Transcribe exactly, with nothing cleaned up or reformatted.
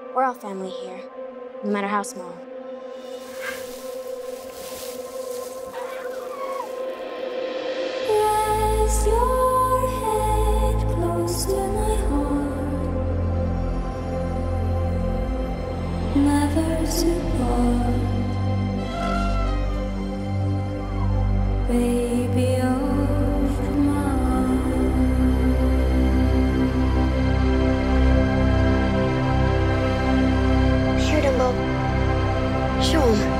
We're all family here, no matter how small. Rest your head close to my heart, never to part, baby of mine. Here, Dumbo. Show him.